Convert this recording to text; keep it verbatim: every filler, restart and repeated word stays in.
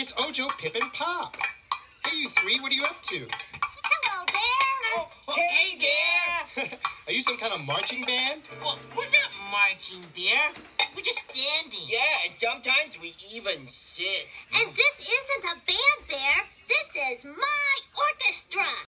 it's Ojo, Pip, and Pop. Hey, you three, what are you up to? Hello, Bear. Oh, oh, hey, Bear. Are you some kind of marching band? Well, we're not marching, Bear. We're just standing. Yeah, and sometimes we even sit. And this isn't a band, Bear. This is my orchestra.